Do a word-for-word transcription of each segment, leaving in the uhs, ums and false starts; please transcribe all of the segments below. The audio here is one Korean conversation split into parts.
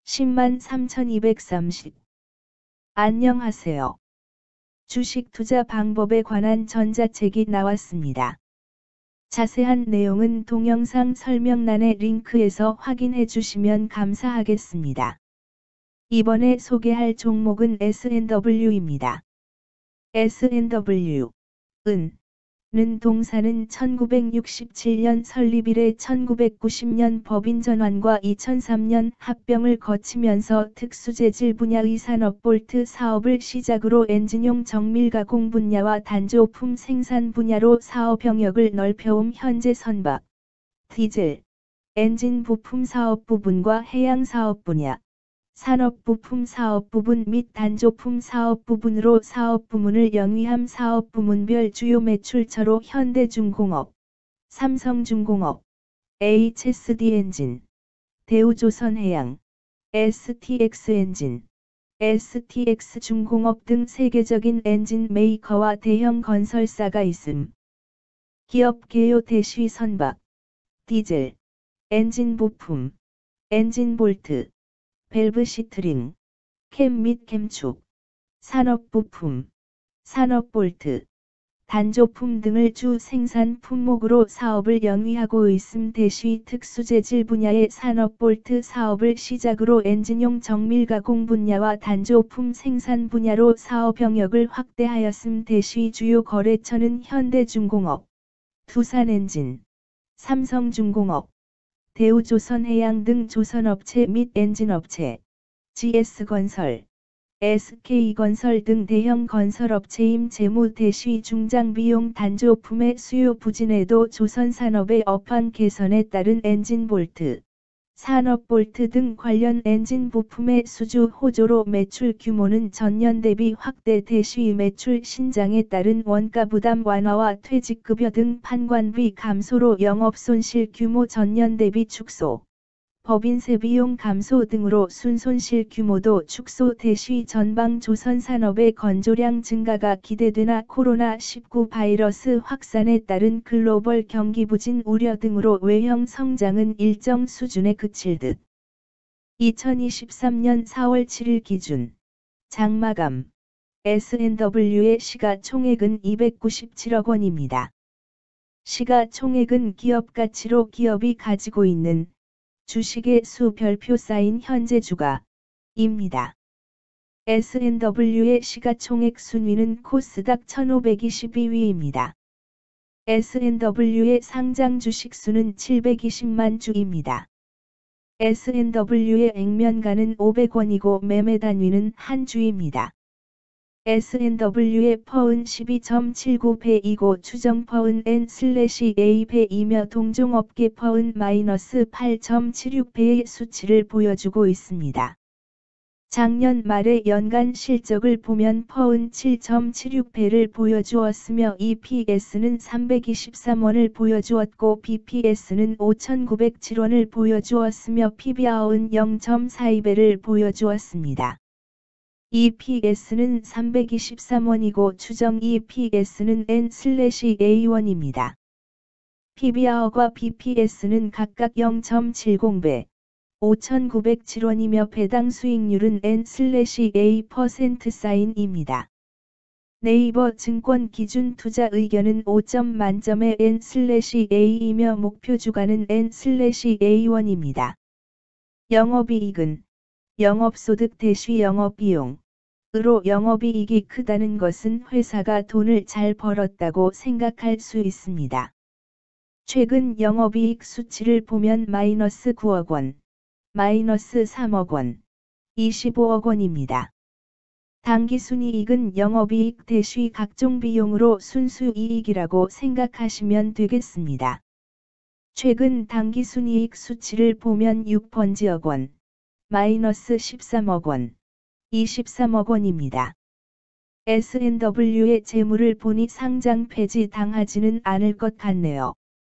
십만 삼천이백삼십. 안녕하세요. 주식 투자 방법에 관한 전자책이 나왔습니다. 자세한 내용은 동영상 설명란의 링크에서 확인해 주시면 감사하겠습니다. 이번에 소개할 종목은 에스 앤 더블유입니다. 에스 앤 더블유, 은, 는 동사는 천구백육십칠 년 설립 이래 천구백구십 년 법인 전환과 이천삼 년 합병을 거치면서 특수재질 분야의 산업 볼트 사업을 시작으로 엔진용 정밀 가공 분야와 단조품 생산 분야로 사업 영역을 넓혀옴. 현재 선박, 디젤, 엔진 부품 사업 부분과 해양 사업 분야, 산업 부품 사업 부분 및 단조품 사업 부분으로 사업 부문을 영위함. 사업 부문별 주요 매출처로 현대중공업, 삼성중공업, 에이치에스디 엔진, 대우조선해양, 에스티엑스엔진, 에스티엑스중공업 등 세계적인 엔진 메이커와 대형 건설사가 있음. 기업 개요 대시 선박, 디젤, 엔진 부품, 엔진 볼트, 밸브 시트링, 캠 및 캠축, 산업 부품, 산업 볼트, 단조품 등을 주 생산 품목으로 사업을 영위하고 있음. 대시 특수재질 분야의 산업 볼트 사업을 시작으로 엔진용 정밀 가공 분야와 단조품 생산 분야로 사업 영역을 확대하였음. 대시 주요 거래처는 현대중공업, 두산엔진, 삼성중공업, 대우조선해양 등 조선업체 및 엔진업체, 지에스건설, 에스케이건설 등 대형 건설업체임. 재무 대시 중장비용 단조품의 수요 부진에도 조선산업의 업황 개선에 따른 엔진 볼트, 산업 볼트 등 관련 엔진 부품의 수주 호조로 매출 규모는 전년 대비 확대. 대시 매출 신장에 따른 원가 부담 완화와 퇴직급여 등 판관비 감소로 영업손실 규모 전년 대비 축소, 법인세 비용 감소 등으로 순손실 규모도 축소. 대시 전방 조선산업의 건조량 증가가 기대되나 코로나 십구 바이러스 확산에 따른 글로벌 경기 부진 우려 등으로 외형 성장은 일정 수준에 그칠 듯. 이천이십삼 년 사월 칠일 기준 장마감 에스 앤 더블유의 시가총액은 이백구십칠억 원입니다. 시가총액은 기업가치로 기업이 가지고 있는 주식의 수 별표 쌓인 현재 주가입니다. 에스 앤 더블유의 시가총액 순위는 코스닥 천오백이십이 위입니다. 에스 앤 더블유의 상장 주식 수는 칠백이십만 주입니다. 에스 앤 더블유의 액면가는 오백 원이고 매매 단위는 한 주입니다. 에스 앤 더블유의 퍼은 십이 점 칠구 배이고 추정 퍼은 엔 에이 배이며 동종업계 퍼은 마이너스 팔 점 칠육 배의 수치를 보여주고 있습니다. 작년 말의 연간 실적을 보면 퍼은 칠 점 칠육 배를 보여주었으며 이 피 에스는 삼백이십삼 원을 보여주었고 비 피 에스는 오천구백칠 원을 보여주었으며 피 비 알은 영 점 사이 배를 보여주었습니다. 이 피 에스는 삼백이십삼 원이고 추정 이 피 에스는 엔 에이 원입니다. 피 비 알과 비 피 에스는 각각 영 점 칠공 배, 오천구백칠 원이며 배당 수익률은 엔 에이 퍼센트 사인입니다. 네이버 증권 기준 투자 의견은 오 점 만점의 엔 에이이며 목표 주가는 엔 에이 원입니다. 영업이익은 영업소득 대시 영업비용 으로 영업이익이 크다는 것은 회사가 돈을 잘 벌었다고 생각할 수 있습니다. 최근 영업이익 수치를 보면 마이너스 구억 원, 마이너스 삼억 원, 이십오억 원입니다. 당기순이익은 영업이익 대시 각종 비용으로 순수이익이라고 생각하시면 되겠습니다. 최근 당기순이익 수치를 보면 육번지억 원, 마이너스 십삼억 원, 이십삼억 원입니다. 에스 앤 더블유의 재물을 보니 상장 폐지 당하지는 않을 것 같네요.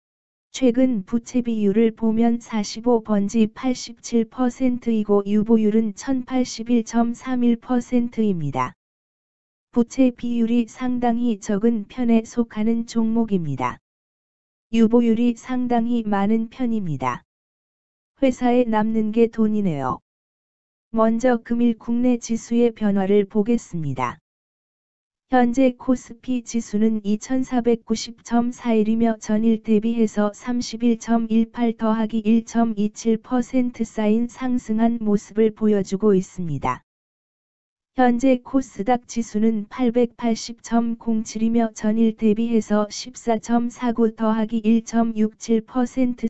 최근 부채 비율을 보면 사십오 번지 팔십칠 퍼센트이고 유보율은 천팔십일 점 삼일 퍼센트입니다. 부채 비율이 상당히 적은 편에 속하는 종목입니다. 유보율이 상당히 많은 편입니다. 회사에 남는 게 돈이네요. 먼저 금일 국내 지수의 변화를 보겠습니다. 현재 코스피 지수는 이천사백구십 점 사일이며 전일 대비해서 삼십일 점 일팔 더하기 일 점 이칠 퍼센트 쌓인 상승한 모습을 보여주고 있습니다. 현재 코스닥 지수는 팔백팔십 점 공칠이며 전일 대비해서 십사 점 사구 더하기 일 점 육칠 퍼센트